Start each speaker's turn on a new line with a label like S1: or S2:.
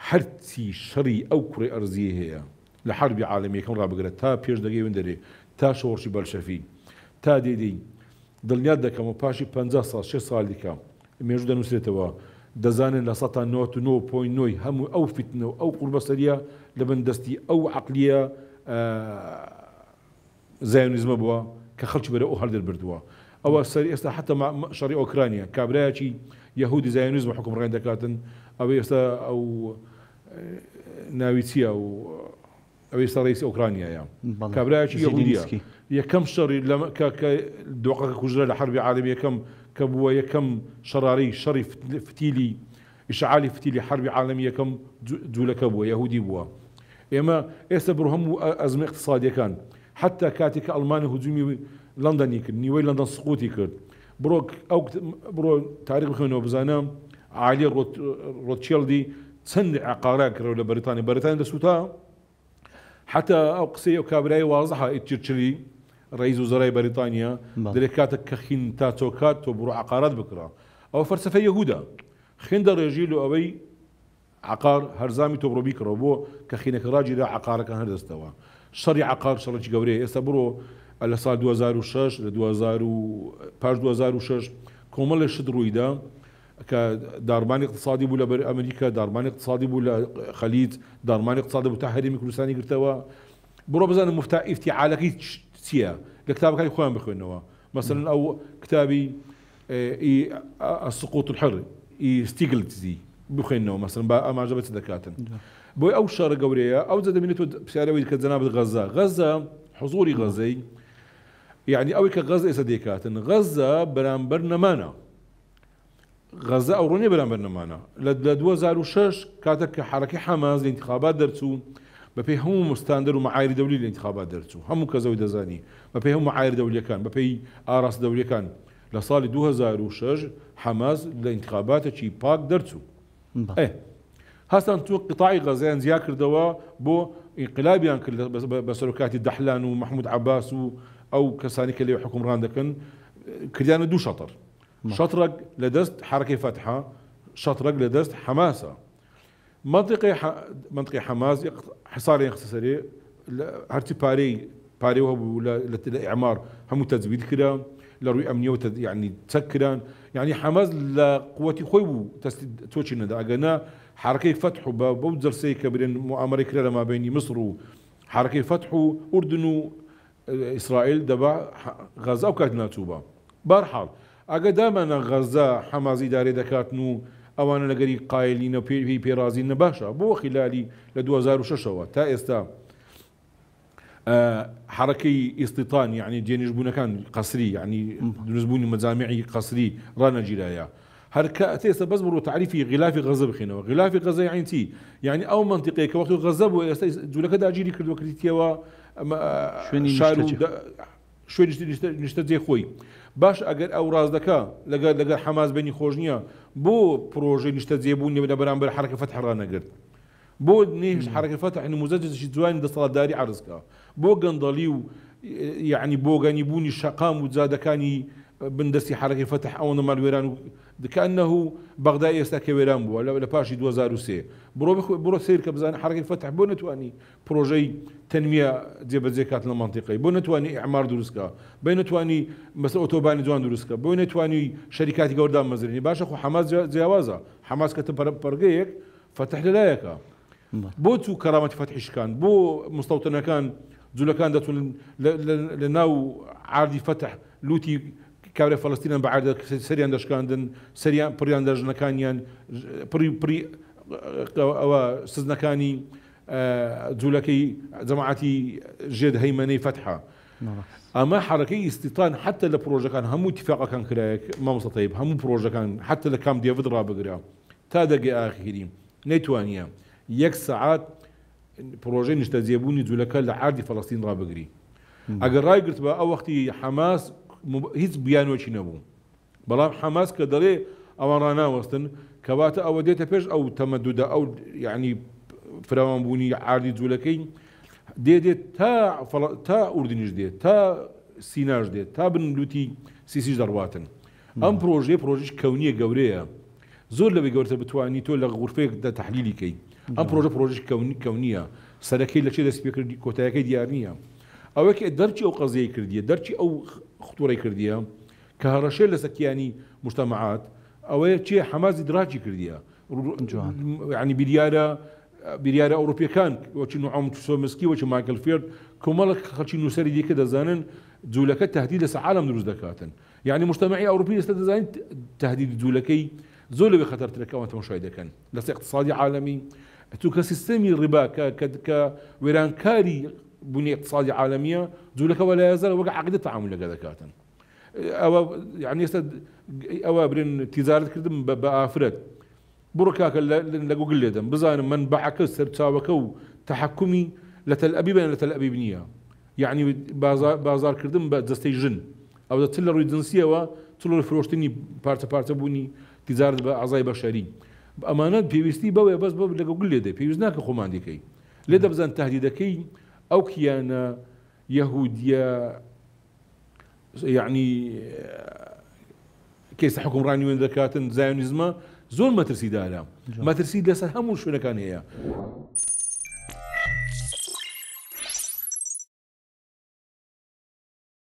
S1: هەرچی شەڕی ئەو کوڕی ئەرزیە هەیە لە حربی عالەمیەکەم ڕابگرێت تا پێش دەگەی وێندەرێ تا شۆڕشی بەلشەفی تا دێدەی دڵنیات دەکەم و پاشی 50 ساڵ 6 ساڵ دیکە مێژوو دەنووسێتەوە دەزانن لە 99.9 هەموو ئەو فتنە و ئەو قوربەسەریە لە بەندەستی ئەو عەقلیە زایۆنیزمە بووە کە خەڵکی بەرە ئەو هەڵدەر بردووە ئەوە سەری ئێستا حتى شەڕی ئۆکرانیا کابرایەکی یەهودی زایۆنیزم حکومڕێن دەکاتن ئەوە ئێستا ئەو ناوی چییە و ئەوەی ئێستا ڕئیسی ئۆکرانیایە کابرایەکی یەهودیە یەکەم شەڕی کە دۆقەکە کوژرا لە حربی عالەمی یەکەم کە بووە یەکەم شەڕی فتیلی ئیشعالی فتیلی حربی عالەمی یەکەم جوولەکە بووە یەهودی بووە ئێمە ئێستا بڕ هەموو ئەزمە اقتصادیەکان حتى کاتێک ئەڵمانی هجومی لەندەنی کرد نیوەی لەندەن سقوتی کرد بڕۆ تاریخ بخوێنەوە بزانم عالی ڕۆتشیلدی چەند عقارە کردەوە لە بەریتانیا دەسووتا حتى ئەو قسەی ئەو کابرای وازەحە چرچلی ڕئیس وزەرای بەریتانیا دەرێ کاتێک کە خین تا چۆکات تۆ بڕۆ عقارات بکڕە ئەوە فەرسەفە یەهودا خین دەڕێژی لە ئەوەی عقار هەرزامی تۆ بڕۆ بیکڕەوە بۆ کە خینەکە ڕاجیدا عقارەکان هەردەستەوە شەڕی عقار شەڕێکی گەورەیە ئێستا بڕۆ لە ساڵ 2006 لە 2006 کۆمەڵی شت ڕوویدا کە دارمانی اقتصادی بوو لە بەر ئەمریکا دارمانی اقتصادی بوو لە خەلیج دارمانی اقتصادی بوو تا هەرێمی کوردستانی گرتەوە بڕۆ بزانم مفتاح ئیفتیعالەکەی چییە لە کتابەکانی خۆیان بخوێنەوە مثلا ئەو کتابی السقوط الحر ستیگلتزی بخوێنەوە مثلا با ئاماژە بە چ دەکاتن بۆی ئەو شەڕە گەورەیە ئەو جە دەبینێتەوە پرسیارەوەی کە جەناب غەزە حضوری غەزەی يعني ئەوەی کە غەزە ئێستا دەکاتن غەزە بەرامبەر نەمانە غەزە ئەوڕۆنیە بەرامبەر نەمانە لە 2006 کاتێک کە حرەکەی حەماس لە انتخابات دەرچوو بەپێی هەموو مستاندەر و مەعایری دەولی لە انتخابات دەرچوو هەموو کەسەوەی دەزانی بەپێی هەموو مەعایری دەولیەکان بەپێی ئاراست دەولیەکان لە ساڵی 2006 حەماس لە انتخاباتێکی پاک دەرچوو هەستان تو قطاعی غەزەیان زیا کردەوە بۆ ئینقلابیان کرد بە سەرۆکاتی دەحلان و محمود عەباس و ئەو کەسانی کە لێ حکومڕان دەکەن کردیانە دوو شەتر شەترێک لە دەست حرەکەی فەتحە شەترێک لە دەست حەماسە منطقی حەماس حصاری اقتصادی هەرچی پارەی هەبوو لە ئیعمار هەموو تەجوید کرا لە ڕووی ئەمنیەوە یعنی چەک کران یعنی حەماس لە قووەتی خۆی بوو تۆچی نەدا ئەگەنا حرەکەی فەتح و بەو جەرسەی کە برێن موامەرەی کرا لە مابینی مصر و حرەکەی فەتح و ئوردن و ئیسرائیل دەبا غەزە ئەو کات ناچووبە بەرحاڵ ئەگە دامانە غەزە حەمازی دارێ دەکاتن و ئەوانە لەگەری قایلینە پێی پێرازین نەباشە بۆ خلالی لە 2006ەوە تا ئێستا حرەکەی ئیستیطان یعنی جێنیشبوونەکان قەسری یعنی دروستبوونی مەجامعی قەسری ڕانەگیرایە هەر کە ئێستا بەس بڕۆ تعریفی غلافی غەزە بخێنەوە غلافی غەزە یعنی چی یعنی ئەو منطقەیە کە وەختی غەزە بوو ئێستا جوولەکە داگیری کردووە کردیتەوە شوێنی نیشتە جێ خۆی باش ئەگەر ئەو ڕاستەکە لەگەر حەماس بینی خۆش نییە بۆ پرۆژەی نیشتە جێبوونی لە بەرامبەر حرەکە فەتح ڕانەگرت بۆ نێش حرەکە فەتح نموزەجێکی جوانی دەسەڵاتداری عەرزکە بۆ گەندەڵی و یعنی بۆگانی بوونی شەقام و جادەکانی بندستی حرەکەی فەتح ئەوەندە ماڵوێران و کەئەنەه بەغدای ئێستا کە وێران بووە لە پاشی 2003 بڕۆ سیر کە بزانە حرەکەی فەتح بۆ نەتوانی پرۆژەی تەنمیە جێبەجێ کات لە مانتیقەی بۆ نەتوانی ئیعمار دروستکە بۆ نەتوانی مەسەڵ ئۆتۆبانی جوان دروستکە بۆ نەتوانی شەریکاتی گەوردان مەزرێنی باشە خۆ حەماس جیاوازە حەماس کە پەرگەیەک فەتح لەلایەکە بۆ چوو کەرامەتی فەتحیشکان بۆ مستەوتنەکان جوولەکان دەتون لە ناو عاردی فەتح لوتی کابرای فەڵەستینیان بە عادە سەریان دەشکاندن سەریان پڕیان دەژنەکانیان پڕی ئەوە سزنەکانی جوولەکەی جەماعەتی ژێد هەیمەنەی فەتحە ئەمە حرەکەی ئیستیطان حتى لە پرۆژەکان هەموو اتفاقەکان کرایەک مامۆستا طەیب هەموو پرۆژەکان حتى لە کام دێڤید ڕابگرا تا دەرگای ئاخیری نەیتوانیە 1 سەعات پرۆژەی نیشتە جێبوونی جوولەکە لە عاردی فەڵەستین ڕابگری ئەگەر ڕایگرت بە ئەو وەختی حەماس هیچ بیانوەکی نەبوو بەڵام حەماس کە دەڵێ ئەوان ڕناوەستن کەواتە ئەوە دێتە پێش ئەو تەمەدودە ئەو یعنی فراوانبوونی عاردی جوولەکەی دێت تا ئوردنیش دێت تا سیناش دێت تا بنلوتی سیسیش دەڕواتن ئەم پرۆژەی کەونیە گەورەیە زۆر لەوەی گەورەتر بتوانی تۆ لە غورفەیەکدا تەحلیلی کەی ئەم پرۆژە کەونیە سەرەکەی لە چێ دەست پێ کردی کۆتایەکەی دیار نییە ئەوەی دەرچی ئەو قەزەیە کردیە دەرچی ئەو خوتوڕی کردیە کە هەڕەشێ لە سەکیانی مجتەمەعات ئەوەیە چێ حەماس ئیدراکی کردیە یعنی بریارە ئەوروپیەکان وەچی نوعەم سۆمسکی وەچی مایکل فێرد کۆمەڵک خەڵکی نووسەری دیکە دەزانن جوولەکە تهدید لەسەر عالم دروست دەکاتن یعنی مجتەمەعی ئەوروپی ئێستا دەزانین تهدید جوولەکەی زۆر لەوێ خەتەرترەکە ئەوان تەماشای دەکەن لەسەر اقتصادی عالمی تو کە سیستەمی ڕیبا کە وێرانکاری بوونی اقتصادی عالمیە جوولەکە وەلا یەزار وەک عەقیدە تەعامل لەگە دەکاتن ئەوە یعنی ئێستا ئەوە برێن تیجارەت کردم بە ئافرەت بڕۆ کاکە لە گوگل لێدەم بزانم منبعەکە سەرچاوەکە و تەحەکومی لە تەل ئەبیب لە تەل ئەبیب نییە یعنی بازارکردن بە دەستەی ژن ئەو چ لە ڕووی جنسیەوە چ لە فرۆشتنی پارچە بوونی تیجارەت بە ئەعزای بەشەری ئەمانە پێویستی بەوەیە بەس بە لە گوگل لێدە پێویست ناکە خۆمان دیکەی لێدە بزان تهدیدەکەی ئەو کیانە یەهودیە یعنی کەیسە حکومڕانی وێن دەکاتن زایۆنیزمە زۆر مەترسیدارە مەترسی لەسەر هەموو شوێنەکان هەیە